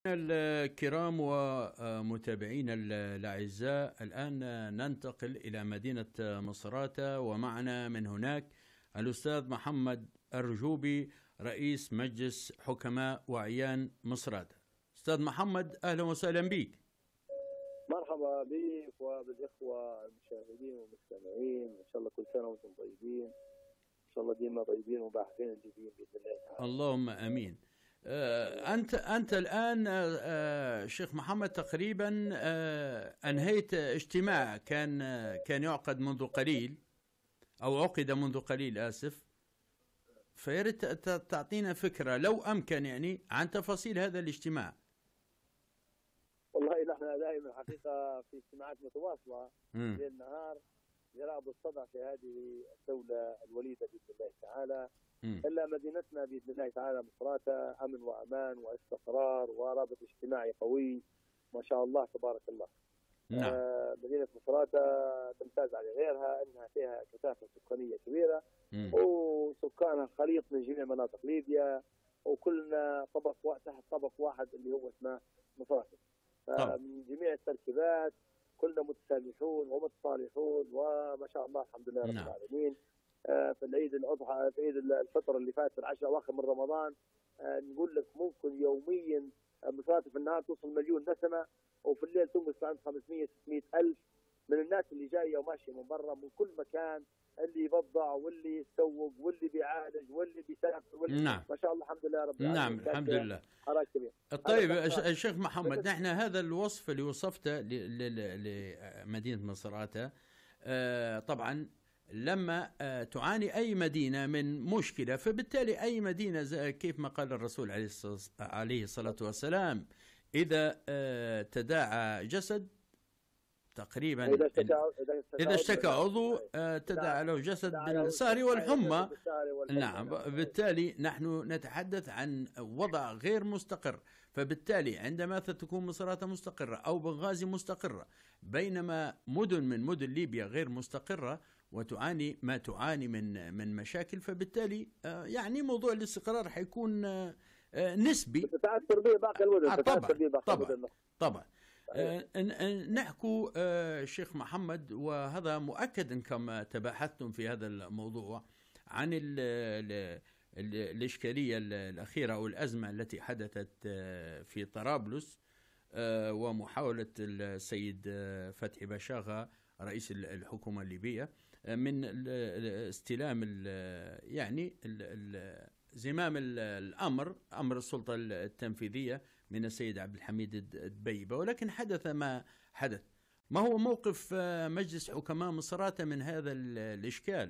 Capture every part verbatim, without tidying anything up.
الكرام ومتابعينا الأعزاء، الآن ننتقل إلى مدينة مصراتة، ومعنا من هناك الأستاذ محمد الرجوبي رئيس مجلس حكماء وأعيان مصراتة. أستاذ محمد، أهلا وسهلا بك. مرحبا بك وبالإخوة المشاهدين والمستمعين، إن شاء الله كل سنة وأنتم طيبين، إن شاء الله ديما طيبين وباحثين الجديد بإذن الله تعالى. اللهم آمين. أنت أنت الآن شيخ محمد تقريبا أنهيت اجتماع كان كان يعقد منذ قليل أو عقد منذ قليل آسف، فياريت تعطينا فكرة لو أمكن يعني عن تفاصيل هذا الاجتماع. والله نحن دائما حقيقة في اجتماعات متواصلة ليل نهار لرعب الصدع في هذه الدولة الوليدة بإذن الله تعالى. م. إلا مدينتنا بإذن الله تعالى مصراتة أمن وأمان واستقرار ورابط اجتماعي قوي ما شاء الله تبارك الله. نعم. آه مدينة مصراتة تمتاز على غيرها أنها فيها كثافة سكانية كبيرة، م. وسكانها خليط من جميع مناطق ليبيا، وكلنا طبق تحت طبق واحد اللي هو اسمه مصراتة. من جميع التركيبات كلنا متسامحون ومتصالحون وما شاء الله الحمد لله رب نعم. العالمين. آه في العيد الأضحى في عيد الفطر اللي فات في العشر الأواخر من رمضان، آه نقول لك ممكن يوميا مصراتة في النهار توصل مليون نسمة، وفي الليل تنقص عند خمسمية ستمية ألف من الناس اللي جاية وماشية من برا من كل مكان، اللي يبضع واللي يسوق واللي بيعالج واللي بيسافر واللي نعم. ما شاء الله الحمد لله رب العالمين. نعم الحمد لله. حراك كبير. طيب الشيخ محمد، نحن هذا الوصف اللي وصفته لمدينة مصراتة طبعا لما تعاني أي مدينة من مشكلة، فبالتالي أي مدينة كيف ما قال الرسول عليه الصلاة والسلام إذا تداعى جسد تقريبا إذا اشتكى عضو تداعى له جسد بالسهر والحمى. نعم، بالتالي نحن نتحدث عن وضع غير مستقر، فبالتالي عندما تكون مصراتة مستقرة أو بنغازي مستقرة، بينما مدن من مدن ليبيا غير مستقرة وتعاني ما تعاني من من مشاكل، فبالتالي يعني موضوع الاستقرار حيكون نسبي. تتأثر به باقي المدن. طبعا طبعا طبعا. نحكو شيخ محمد، وهذا مؤكد كما تباحثتم في هذا الموضوع عن ال ال الإشكالية الأخيرة أو الأزمة التي حدثت في طرابلس، ومحاولة السيد فتحي بشاغة رئيس الحكومة الليبية من استلام يعني زمام الأمر أمر السلطة التنفيذية من السيد عبد الحميد الدبيبة. ولكن حدث ما حدث. ما هو موقف مجلس حكماء مصراتة من هذا الإشكال؟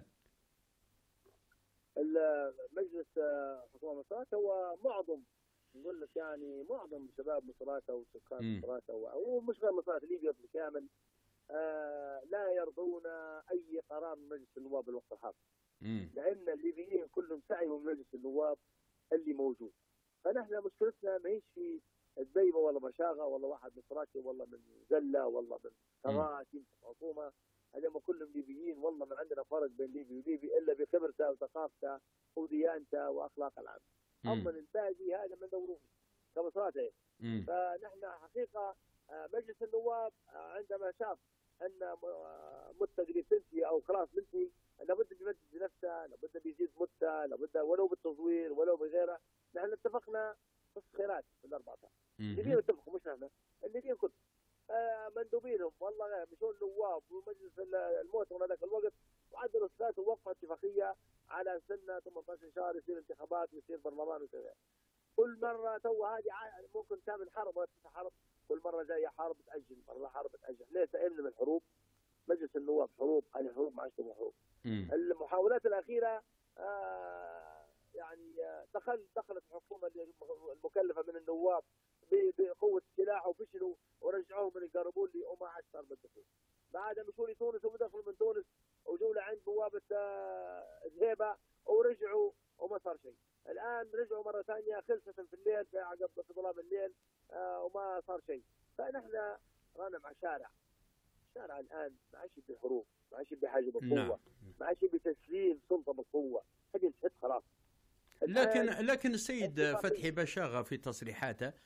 مجلس حكماء مصراتة هو معظم نقول لك يعني معظم شباب مصراتة وسكان مصراتة ومش غير مصراتة ليبيا بالكامل آه لا يرضون أي قرار من مجلس النواب بالوقت الحاضر، لأن الليبيين كلهم سعيوا من مجلس النواب اللي موجود. فنحن مشكلتنا ما هيش في دبيبة ولا بشاغة ولا واحد مصراتي ولا من زلة ولا من ثغات يمسك حكومة، هذول كلهم ليبيين. والله ما عندنا فرق بين ليبي وليبي إلا بخبرته وثقافته وديانته وأخلاق العام. أما الباقي هذا من دوره كمصراتي. فنحن حقيقة مجلس النواب عندما شاف أن مدة اللي تنتهي أو خلاص تنتهي لابد بيمدد نفسه، لابد بيزيد مدة، لابد ولو بالتزوير ولو بغيره. نحن اتفقنا في الخيرات في الأربعة عشر اللي اتفقوا مش نحن اللي كنت آه مندوبينهم والله غير مشون النواب ومجلس المؤتمر هذاك الوقت، وعدلوا ثلاث ووقفوا اتفاقية على سنة ثمانية عشر شهر يصير انتخابات ويصير برلمان وكذا. كل مرة تو هذه ممكن تعمل حرب ولا تفتح حرب، كل مرة جاية حرب تأجل، مرة حرب تأجل. ليه سئمنا من الحروب؟ مجلس النواب حروب على حروب ما عشتم حروب. المحاولات الأخيرة آه يعني آه دخل دخلت الحكومة المكلفة من النواب بقوة السلاح وفشلوا ورجعوهم من يقربوا لي وما عاد صار بالدخول. بعد مشوا لتونس ودخلوا من تونس وجوا لعند بوابة آه ذهيبة ورجعوا وما صار شيء. الآن رجعوا مرة ثانية خلصة في الليل في عقب في ظلام الليل آه وما صار شيء. فنحن رانا مع شارع الشارع الآن ما عادش بحروب، ما عادش بحاجة بالقوة، ما عادش بتسليم سلطة بالقوة، هذه انتهت خلاص. لكن لكن السيد فتحي بشاغة في تصريحاته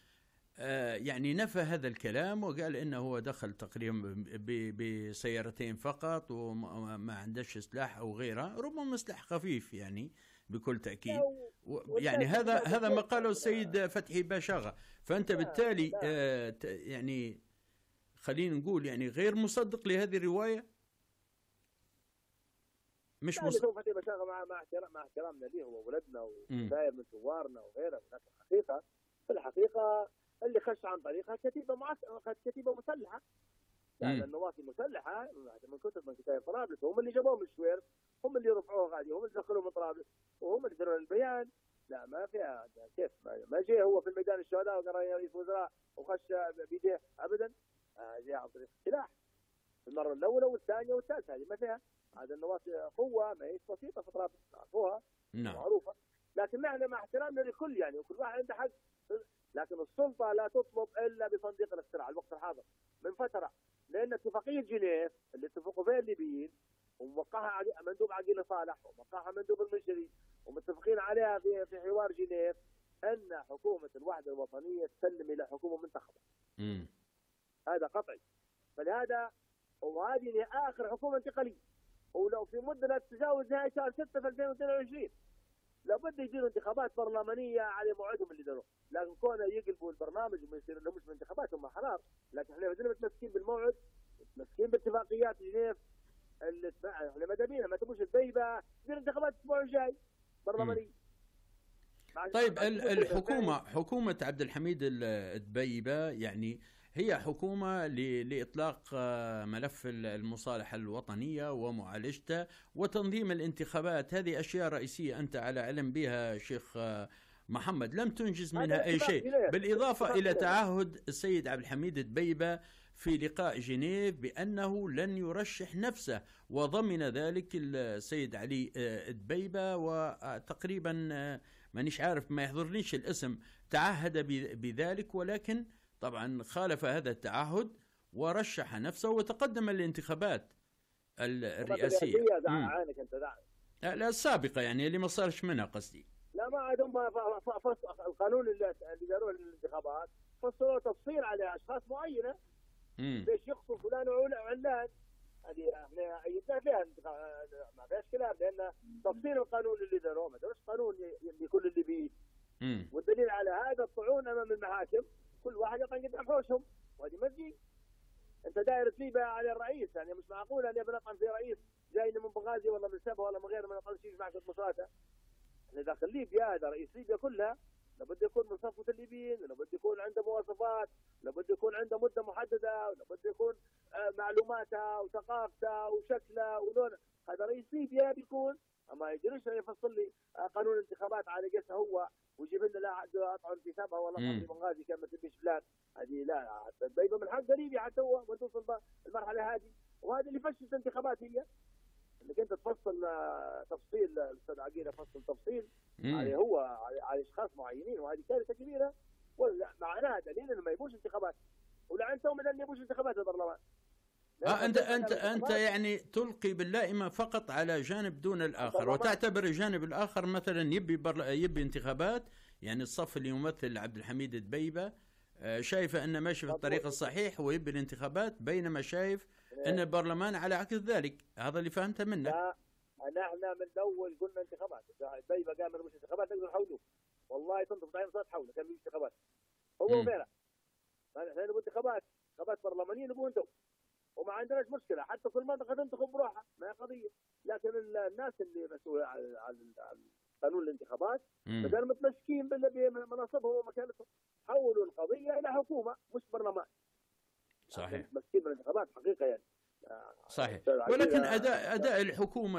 يعني نفى هذا الكلام وقال انه هو دخل تقريبا بسيارتين فقط وما عندش سلاح او غيره، ربما سلاح خفيف يعني بكل تاكيد. يعني هذا هذا ما قاله السيد فتحي باشاغا. فانت بالتالي آه يعني خلينا نقول يعني غير مصدق لهذه الروايه. مش مصدق فتحي باشاغا مع مع مع احترامنا ليه، هو ولدنا وداير من ثوارنا وغيره، لكن الحقيقه في الحقيقه اللي خش عن طريقها كتيبه معسكر كتيبه مسلحه، يعني النواصي مسلحه من كتب من كتائب طرابلس، هم اللي جابوه من الشويرف، هم اللي رفعوه غادي، هم اللي دخلوه من طرابلس، وهم اللي دروا البيان. لا ما فيها كيف ما جاء هو في الميدان الشهداء وقال يا رئيس وزراء وخش بيديه ابدا، جاء عن طريق السلاح المره الاولى والثانيه والثالثه، هذه ما فيها. هذا النواصي قوه ما هي بسيطه في طرابلس عرفوها معروفه، لكن نحن مع احترامنا للكل يعني وكل واحد عنده حق، لكن السلطه لا تطلب الا بصندوق الاقتراع الوقت الحاضر من فتره، لان اتفاقيه جنيف اللي اتفقوا فيها الليبيين وموقعها مندوب عقيل صالح وموقعها مندوب المنشري ومتفقين عليها في في حوار جنيف ان حكومه الوحده الوطنيه تسلم الى حكومه منتخبه. امم هذا قطعي. فلهذا وهذه اخر حكومه انتقاليه، ولو في مده لا تتجاوز نهايه شهر ستة في ألفين واثنين وعشرين لابد يديروا انتخابات برلمانيه على موعدهم اللي داروه، لكن كونه يقلبوا البرنامج وما يصير لهمش من انتخابات هم حرام، لكن احنا بدنا متمسكين بالموعد، متمسكين باتفاقيات جنيف اللي احنا ماذا بينا ما تبوش البيبه تصير انتخابات الاسبوع الجاي برلمانيه. طيب الحكومه حكومه عبد الحميد الدبيبه يعني هي حكومة لإطلاق ملف المصالحة الوطنية ومعالجته وتنظيم الانتخابات، هذه أشياء رئيسية أنت على علم بها شيخ محمد، لم تنجز منها أي شيء، بالإضافة إلى تعهد السيد عبد الحميد الدبيبة في لقاء جنيف بأنه لن يرشح نفسه، وضمن ذلك السيد علي الدبيبة، وتقريبا مانيش عارف ما يحضرنيش الاسم تعهد بذلك، ولكن طبعا خالف هذا التعهد ورشح نفسه وتقدم للانتخابات الرئاسية. لا, لا السابقة يعني اللي ما صارش منها قصدي. لا ما عندهم القانون اللي داروه للانتخابات فصلوا تفصيل على اشخاص معينة ليش يخصوا فلان وعلان، هذه احنا ايدنا فيها ما فيهاش كلام، لان تفصيل القانون اللي داروه ما داروش قانون لكل اللي بيه. والدليل على هذا الطعون امام المحاكم، كل واحد يطعن قدام حوشهم، وهذه ما تجي. انت داير تليبه على الرئيس، يعني مش معقول اني بنطعن في رئيس جاي من بنغازي ولا من سبا ولا من غيره ما نطعن شيء معك مصاته. احنا داخل ليبيا، هذا رئيس ليبيا كلها لابد يكون من صفوة الليبيين، لابد يكون عنده مواصفات، لابد يكون عنده مده محدده، لابد يكون معلوماته وثقافته وشكله ولونه. هذا رئيس ليبيا بيكون، اما يجريش يفصل لي قانون الانتخابات على قسه هو ويجيب لنا لا اطعن في سبها ولا اطعن في بنغازي كما تبيش فلان. هذه لا الدبيبه من حق ليبيا حتى هو ما توصل المرحله هذه، وهذا اللي فشل الانتخابات هي انك انت تفصل تفصيل. الاستاذ عقيله فصل تفصيل عليه هو على اشخاص معينين، وهذه كارثه كبيره، ومعناها دليل انه ما يبوش انتخابات، ولعنتهم من ان يبوش انتخابات البرلمان. آه انت انت انت يعني تلقي باللائمه فقط على جانب دون الاخر، وتعتبر الجانب الاخر مثلا يبي برل... يبي انتخابات، يعني الصف اللي يمثل عبد الحميد الدبيبه شايفه انه ماشي في الطريق الصحيح ويبي الانتخابات، بينما شايف ان البرلمان على عكس ذلك. هذا اللي فهمته منك. لا احنا من الاول قلنا انتخابات، الدبيبه قال ما مش انتخابات نقدر نحولوه، والله تنطق دائما صارت حوله كان في انتخابات هو وغيره. احنا نبغى انتخابات انتخابات برلمانيه نبغى انتم، وما عندناش مشكله حتى كل منطقه تنتخب بروحها ما هي قضيه، لكن الناس اللي مسؤوله على قانون الانتخابات بدل متمسكين بمناصبهم ومكانتهم، حولوا القضيه الى حكومه مش برلمان. صحيح. متمسكين بالانتخابات حقيقه يعني. صحيح. ولكن اداء اداء الحكومه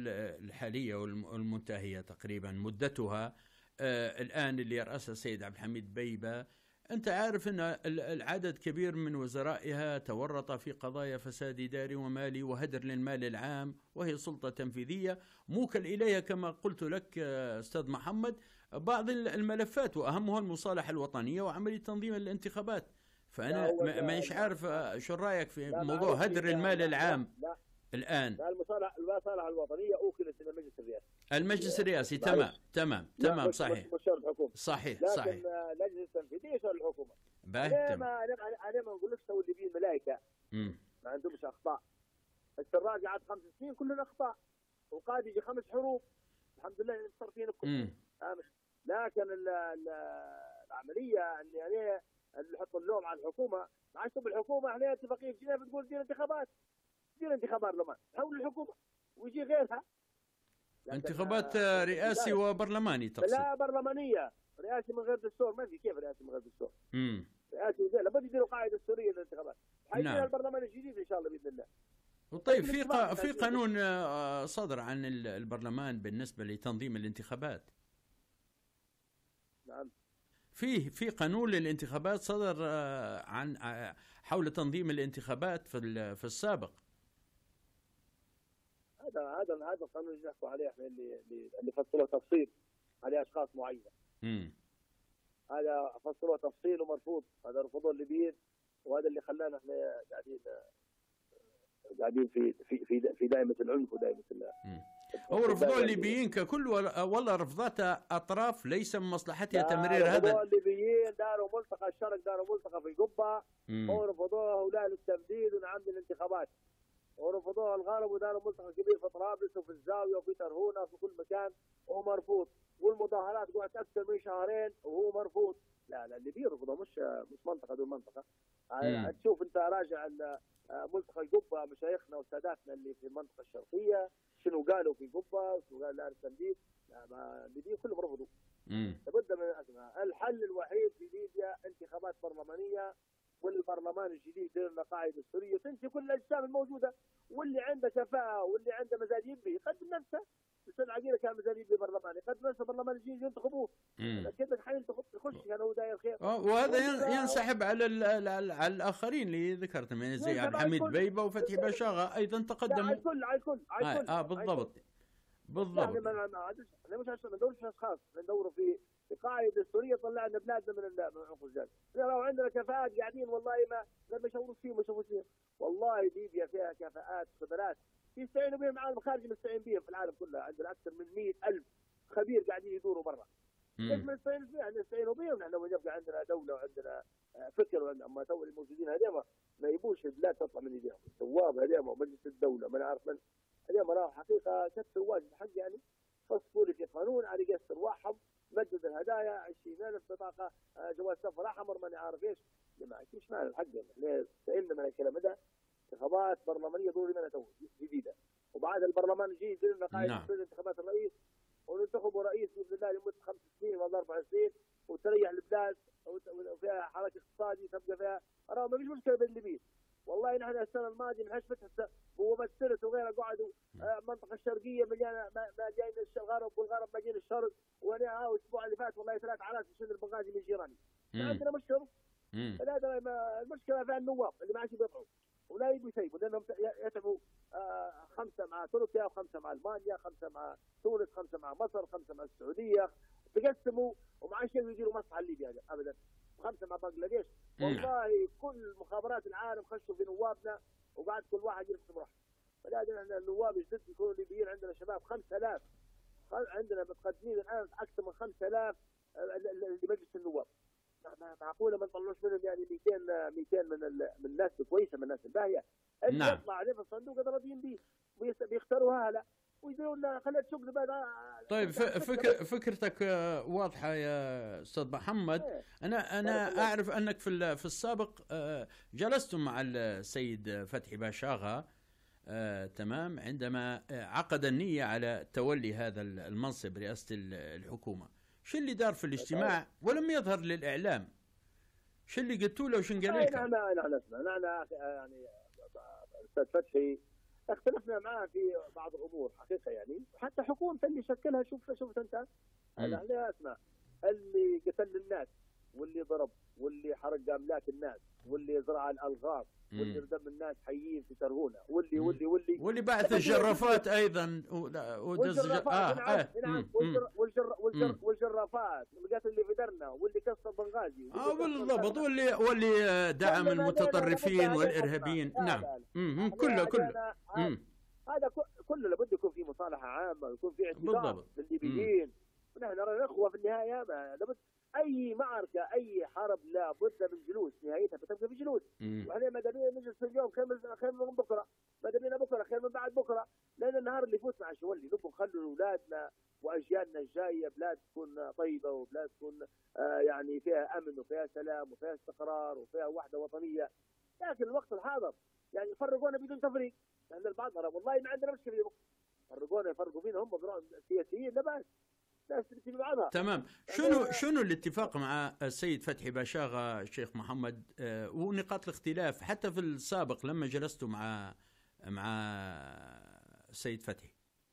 الحاليه والمنتهيه تقريبا مدتها آه الان اللي يرأسها السيد عبد الحميد الدبيبه، أنت عارف أن العدد كبير من وزرائها تورط في قضايا فساد إداري ومالي وهدر للمال العام، وهي سلطة تنفيذية موكل إليها كما قلت لك أستاذ محمد بعض الملفات، وأهمها المصالحة الوطنية وعملية تنظيم الانتخابات. فأنا مانيش عارف شو رأيك في موضوع هدر المال العام لا الآن. لا المصالحة المصالحة الوطنية أوكلت إلى المجلس الرئاسي. المجلس الرئاسي تمام تمام تمام صحيح. مش شرط الحكومة. صحيح لكن صحيح. لجنة التنفيذية شرط الحكومة. انا ما انا انا ما نقول لك سوي الليبيين ملائكه ما عندهمش اخطاء. السراج قعد خمس سنين كلنا اخطاء، وقاد يجي خمس حروب الحمد لله انتصر فينا الكل. لكن ال ال العمليه اللي عليه اللي يحط اللوم على الحكومه، ما عادش الحكومه احنا اتفاقيه جنيف تقول دير انتخابات، دير انتخابات برلمان، حول الحكومه ويجي غيرها. انتخابات رئاسي وبرلماني تقصد؟ لا برلمانيه، رئاسي من غير دستور ما في. كيف رئاسي من غير دستور؟ امم رئاسي لابد يديروا قاعده دستوريه للانتخابات. حيجي نعم. البرلمان الجديد ان شاء الله باذن الله. طيب في ق... في قانون صدر عن البرلمان بالنسبه لتنظيم الانتخابات. نعم. فيه في قانون للانتخابات صدر عن حول تنظيم الانتخابات في في السابق. هذا هذا هذا القانون اللي نحكوا عليه احنا اللي اللي فصلوه تفصيل على اشخاص معينه. امم هذا فصلوه تفصيل ومرفوض، هذا رفضوه الليبيين، وهذا اللي خلانا احنا قاعدين قاعدين في في في في دائمه العنف ودائمه ال هو رفضوه الليبيين ككل ولا رفضتها اطراف ليس من مصلحتها تمرير هذا؟ رفضوه الليبيين، داروا ملتقى الشرق، داروا ملتقى في القبه، ورفضوه هؤلاء للتمديد ونعم الانتخابات، ورفضوها الغرب وداروا ملتقى كبير في طرابلس وفي الزاويه وفي ترهونه وفي كل مكان وهو مرفوض، والمظاهرات قعدت اكثر من شهرين وهو مرفوض. لا لا الليبيين رفضوه، مش مش منطقه دون منطقه. تشوف انت راجع ملتقى القبه مشايخنا وساداتنا اللي في المنطقه الشرقيه شنو قالوا في قبه، شنو قال لا التمديد. لا ما الليبيين كلهم رفضوا. لابد من الازمه، الحل الوحيد في ليبيا انتخابات برلمانيه، والبرلمان الجديد يدير لنا قاعده دستوريه وتنتهي كل الاجسام الموجوده، واللي عنده كفاءه واللي عنده مزاج يبي يقدم نفسه. الاستاذ عقيله كان مزاج يبي برلماني، يقدم نفسه برلمان الجديد ينتخبوه. كذا حين يخش كان هو داير خير. وهذا ينسحب على على الاخرين اللي ذكرتهم يعني زي عبد الحميد بيبه وفتحي باشاغه ايضا تقدموا. على الكل على الكل على الكل. اه بالضبط بالضبط. يعني ما احنا مش عشان ندور في اشخاص، ندور في في قاعده دستوريه طلعنا بلادنا من من عنق الجاد. لو عندنا كفاءات قاعدين والله ما ما يشاوروا فيهم ما يشوفوا فيهم. والله ليبيا فيها كفاءات خبرات يستعينوا بهم العالم الخارجي، مستعين بهم في العالم كله، عندنا اكثر من مئة ألف خبير قاعدين يدوروا برا. ليش ما نستعين فيها؟ نستعينوا بهم نحن ونبقى عندنا دوله وعندنا فكر. اما تو الموجودين هذول ما يبوش البلاد تطلع من ايديهم، الثواب هذول ومجلس الدوله ما نعرف من هذول راهو حقيقه كثر واجب حق يعني فصلوا لي في قانون على قياس ارواحهم، مدد الهدايا عشرين ألف بطاقه جواز سفر احمر ماني عارف ايش. ما عنديش معنى الحق احنا سئلنا من الكلام هذا. انتخابات برلمانيه ضروري منها تو جديده، وبعد البرلمان الجديد يصير لنا قاعده نعم. انتخابات الرئيس وننتخبوا رئيس باذن الله لمده خمس سنين ولا اربع سنين وتريح البلاد وفيها حركه اقتصادي تبقى فيها. راه ما فيش مشكله بين الليبيين. والله نحن السنه الماضيه من فتحت بوابه سرت وغيرها قعدوا المنطقه الشرقيه مليانه ما جايين الغرب والغرب ما جايين الشرق، وانا ها الاسبوع اللي فات والله ثلاث عالات في سن البنغازي من جيراني. ما عندنا مشكله. هذا المشكله في النواب اللي ما عادش بيطلعوا ولا يبوا يسيبوا لانهم يتعبوا آه خمسه مع تركيا وخمسه مع المانيا، خمسه مع تونس، خمسه مع مصر، خمسه مع السعوديه، تقسموا وما عادش يديروا مصلحه ليبيا ابدا، خمسه مع بنغلاديش. والله كل مخابرات العالم خشوا في نوابنا وبعد كل واحد يرسم راحته. فلازم احنا النواب الجدد يكونوا ليبيين. عندنا شباب خمسة آلاف، عندنا متقدمين الان اكثر من خمسة آلاف لمجلس النواب. معقوله ما نطلعوش منهم يعني مئتين مئتين من من الناس الكويسه من الناس الباهيه اللي نعم. يطلع عليه في الصندوق هذا راضيين به بيختاروها لا ويديروا لنا خلينا شغل بعد. طيب فكر فكرتك واضحه يا استاذ محمد. انا انا اعرف انك في في السابق جلستم مع السيد فتحي باشاغه تمام عندما عقد النية على تولي هذا المنصب رئاسه الحكومه. شو اللي دار في الاجتماع ولم يظهر للإعلام؟ شو اللي قلتوا له وشو قال لكم؟ نحن نحن نحن يعني أستاذ فتحي اختلفنا معاه في بعض الأمور حقيقة يعني، حتى حكومة اللي شكلها شوف شوفت أنت أنا أسمع اللي قتل الناس واللي ضرب واللي حرق أملاك الناس واللي زرع الألغام واللي ردم الناس حيين في ترهونه واللي واللي واللي واللي بعث الجرافات ايضا والجرافات اه اه نعم والجر والجرافات والقتل اللي في درنا واللي كسر بنغازي اه بالضبط واللي واللي دعم المتطرفين والارهابيين. نعم امم كله كله هذا كله لابد يكون في مصالحه عامه ويكون في اعتذار للليبيين. ونحن نرى الاخوه في النهايه لابد اي معركه اي حرب لا بد من جلوس، نهايتها بتبقى في جلوس. واحنا ما دامنا نجلس في اليوم خير خير من بكره، ما دامنا بكره خير من بعد بكره، لان النهار اللي يفوت مع شولي نبغى نخلوا اولادنا واجيالنا الجايه بلاد تكون طيبه، وبلاد تكون آه يعني فيها امن وفيها سلام وفيها استقرار وفيها وحده وطنيه. لكن الوقت الحاضر يعني يفرقونا بدون تفريق، لان البعض والله ما عندنا مشكله، يفرقونا يفرقوا فينا هم سياسيين لا باس، ناس تمشي بعضها. تمام. شنو شنو الاتفاق مع السيد فتحي باشاغا شيخ محمد آه ونقاط الاختلاف حتى في السابق لما جلستوا مع مع السيد فتحي؟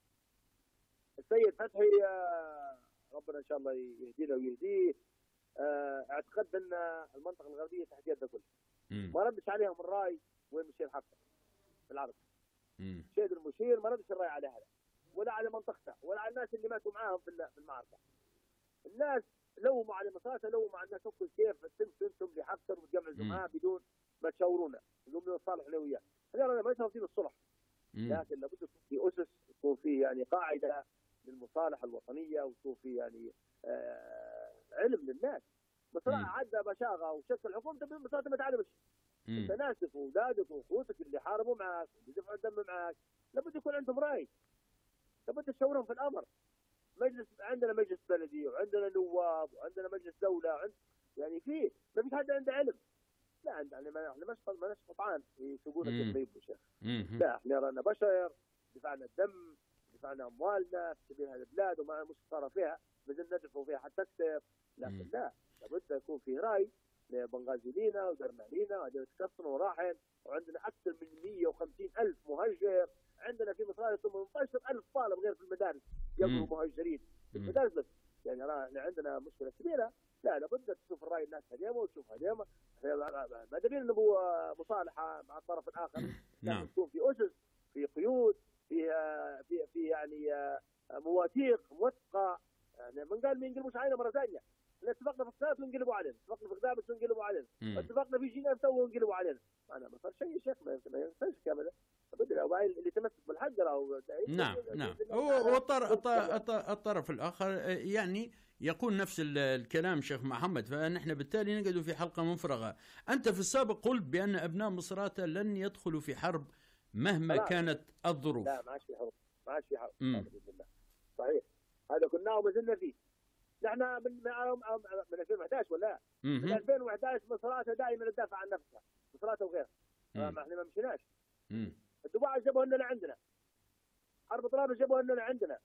السيد فتحي ربنا ان شاء الله يهدينا ويهديه، اعتقد ان المنطقه الغربيه تحت يده كلها، ما ردش عليهم الراي وين مشي الحق في العرب. شيد المشير ما ردش الراي على هذا ولا على منطقته ولا على الناس اللي ماتوا معاهم في المعركه. الناس لوموا على مصاته، لوموا على الناس تقول كيف تمشوا انتم لحفتر وتجمعوا معاه بدون ما تشاورونا، بدون ما نصالح انا وياه. احنا ما يصير الصلح، لكن لابد يكون في اسس، يكون في يعني قاعده للمصالحه الوطنيه، ويكون في يعني آه علم للناس. بصراحه عدى بشاغه وشكل حكومته ببساطه ما تعلمش. انت ناسك واولادك واخوتك اللي حاربوا معك ودفعوا الدم معك، لابد يكون عندهم راي، لابد تشاورهم في الامر. مجلس عندنا مجلس بلدي وعندنا نواب وعندنا مجلس دوله وعند يعني في ما فيش حد عنده علم. لا عندنا ما احنا مش مالناش قطعان يسوقونا كيف يبغوا شيخ. لا احنا رانا بشر، دفعنا الدم، دفعنا اموالنا في سبيل هذه البلاد وما مش صار فيها بدنا ندفعوا فيها حتى اكثر. لكن لا، لابد يكون في راي لبنغازي لينا ودرنا لينا وعندنا تكسر وراحل، وعندنا اكثر من مئة وخمسين ألف مهاجر. عندنا في مصر ثمانية عشر ألف طالب غير في المدارس يقروا مهاجرين في المدارس بس. يعني احنا عندنا مشكله كبيره. لا لابد تشوف الراي الناس اليوم وتشوف اليوم ما دام نبغى مصالحه مع الطرف الاخر لازم تكون في اسس، في قيود، في في في يعني مواثيق موثقه. يعني من قال ما ينقلبوش علينا مره ثانيه. احنا اتفقنا في الصلاه وانقلبوا علينا، اتفقنا في غدابه وانقلبوا علينا، اتفقنا في جنان تو وانقلبوا علينا. انا ما صار شيء يا شيخ، ما ينفعش كامل. اللي تمسك بالحق او نعم نعم. والطرف الاخر يعني يقول نفس الكلام شيخ محمد، فنحن بالتالي نقعد في حلقه مفرغه. انت في السابق قلت بان ابناء مصراتة لن يدخلوا في حرب مهما كانت الظروف. لا ما عادش في حرب، ما عادش في حرب باذن الله. صحيح، هذا كنا وما زلنا فيه. نحن من من ألفين وأحد عشر ولا من ألفين وأحد عشر مصراتة دائما تدافع عن نفسها، مصراتة وغيرها. ما احنا ما مشيناش. الدفاع جابوها لنا عندنا، حرب طرابلس جابوها لنا عندنا،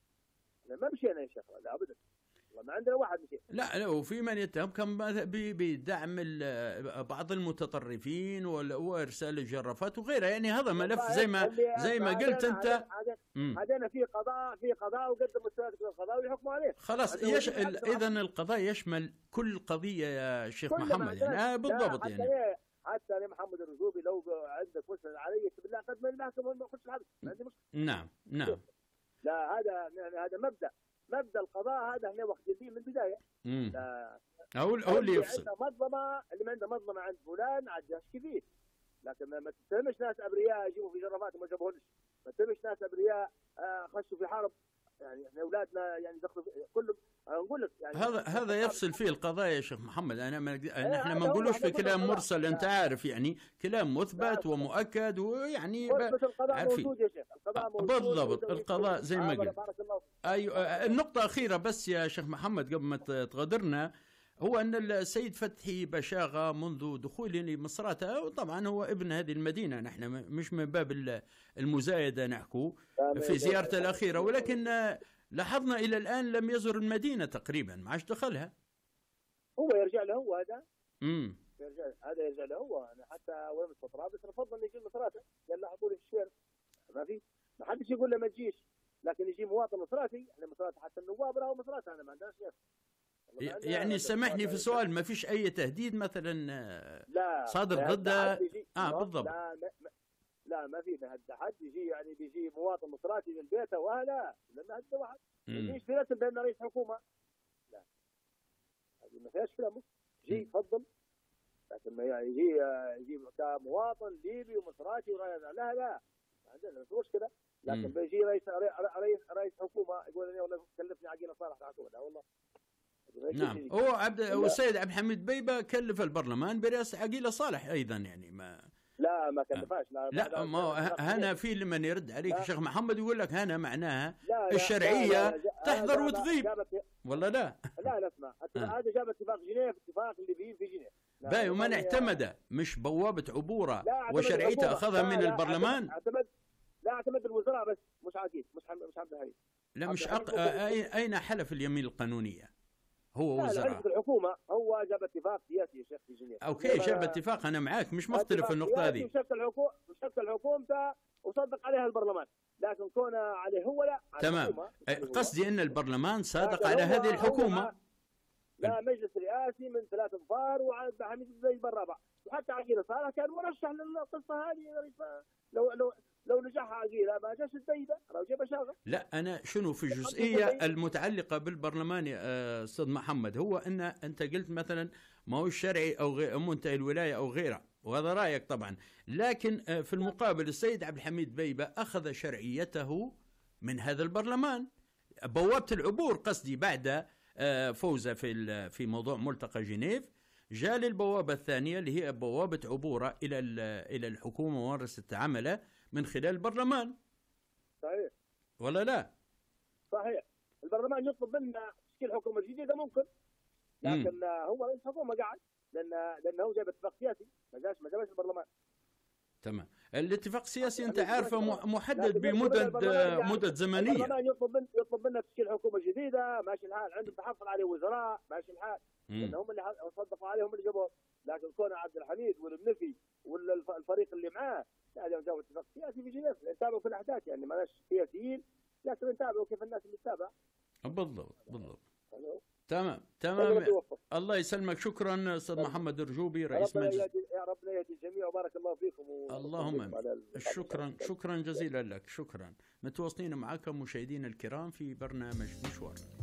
ما مشينا يا شيخ. لا ابدا، والله ما عندنا واحد مشي. لا لا، وفي من يتهم كم بدعم بعض المتطرفين وارسال الجرافات وغيرها. يعني هذا ملف زي ما زي ما قلت انت. هذانا في قضاء في قضاء وقدموا استاذ القضاء ويحكموا عليه. خلاص يش... اذا القضاء يشمل كل قضيه يا شيخ محمد. يعني آه بالضبط. يعني حتى انا محمد الرجوبي لو عندك مسند علي بالله قدم المحكمه وما اخش الحبس، ما عندي مشكله. نعم نعم. لا هذا يعني هذا مبدا مبدا القضاء، هذا احنا واخدين فيه من البدايه. لا هو هو اللي يفصل. اللي عنده مظلمه، اللي ما عنده مظلمه عند فلان عاد يشكي فيه. لكن ما تتهمش ناس ابرياء يجيبوا في جرافات وما جابوهنش، ما تتهمش ناس ابرياء خشوا في حرب. يعني احنا اولادنا يعني دخلوا كلهم. نقول لك يعني هذا هذا يفصل فيه القضاء يا شيخ محمد. انا ما احنا ما نقولوش في كلام مرسل، انت عارف، يعني كلام مثبت ومؤكد ويعني القضاء موجود يا شيخ، القضاء موجود بالضبط. القضاء زي ما قلت. ايوه النقطه اخيره بس يا شيخ محمد قبل ما تغادرنا، هو أن السيد فتحي باشاغا منذ دخوله لمصراتة، وطبعا هو ابن هذه المدينة، نحن مش من باب المزايدة نحكو في زيارته الأخيرة، ولكن لاحظنا إلى الآن لم يزر المدينة تقريبا، ما عادش دخلها. هو يرجع له هو هذا امم يرجع هذا يرجع له هو. أنا حتى وين في طرابلس نفضل يجي مصراتة، قال له أعطوني في الشوارع، ما في ما حدش يقول له ما تجيش، لكن يجي مواطن مصراتي. احنا مصراتة حتى النواب راهو مصراتة، أنا ما عندناش ناس. يعني سامحني في سؤال، ما فيش أي تهديد مثلا لا صادر ضده؟ اه بالضبط. لا ما لا ما في حد يجي يعني بيجي مواطن مصراتي من بيته ولا لان هذا واحد يجيش في رسم بين رئيس حكومه. لا هذه ما فيهاش كلام، يجي يتفضل، لكن ما يجي يجي كمواطن ليبي ومصراتي ولا لا لا ما عندنا مشكله. لكن بيجي رئيس رئيس رئيس حكومه يقول لي والله كلفني عقيله صالح الحكومه، لا والله نعم. هو عبد والسيد عبد الحميد بيبة كلف البرلمان برئاسة عقيلة صالح ايضا، يعني ما لا ما كلفاش. لا, لا ما هنا في لمن يرد عليك الشيخ محمد يقول لك هنا معناها لا الشرعية لا لا لا تحضر وتغيب ولا لا؟ لا لا اسمع، هذا جاب اتفاق جنيف، اتفاق اللي فيه في جنيف. باي ومن اعتمد مش بوابة عبورة وشرعيته أخذها من لا البرلمان. اعتمد لا اعتمد الوزراء بس، مش عقيل، مش مش عبد الحليم. لا مش أق... أين حلف اليمين القانونية؟ هو وزراء في الحكومة، هو جاب اتفاق سياسي يا شيخ في جنيف. اوكي جاب اتفاق، انا معاك مش مختلف في النقطة هذه. شكل الحكومة شكل حكومته وصدق عليها البرلمان، لكن كونه عليه هو لا. تمام، قصدي ان البرلمان صادق على هذه الحكومة. لا مجلس رئاسي من ثلاث انفار وعبد الحميد الزيب الرابع، وحتى عقيلة صالح كان مرشح للقصة هذه. لو لو لو نجح عقيلة ما جاش الزيبة لو جاب شاغل. لا انا شنو في الجزئية المتعلقة بالبرلمان يا استاذ محمد، هو ان انت قلت مثلا ما هو الشرعي او غير منتهي الولاية او غيره، وهذا رايك طبعا، لكن في المقابل السيد عبد الحميد بيبة اخذ شرعيته من هذا البرلمان، بوابة العبور قصدي بعد فوزه في في موضوع ملتقى جنيف، جاء للبوابة الثانية اللي هي بوابة عبورة إلى إلى الحكومة وممارسة عمله من خلال البرلمان. صحيح ولا لا؟ صحيح. البرلمان يطلب منا تشكيل حكومة جديدة ممكن، لكن م. هو رئيس حكومة قاعد، لأن لأنه جاب اتفاق سياسي ما جاش ما جابش البرلمان. تمام. الاتفاق السياسي انت عارفه محدد بمدد مدد زمنيه. البرلمان يطلب من يطلب منا تشكيل حكومه جديده، ماشي الحال، عندهم تحصل عليه وزراء، ماشي الحال، لان هم اللي صدقوا عليهم اللي جابوه. لكن كون عبد الحميد والمنفي والفريق اللي معاه لا جابوا اتفاق سياسي في جنيف، نتابعوا في الاحداث، يعني مالناش سياسيين لكن نتابعوا كيف الناس اللي تتابع. بالضبط بالضبط. تمام تمام. الله يسلمك، شكرا استاذ محمد الرجوبي رئيس مجلس. يا ربنا يهدي الجميع وبارك الله فيكم. اللهم شكرا شكرا جزيلا لك، شكرا. متواصلين معكم مشاهدينا الكرام في برنامج مشوار.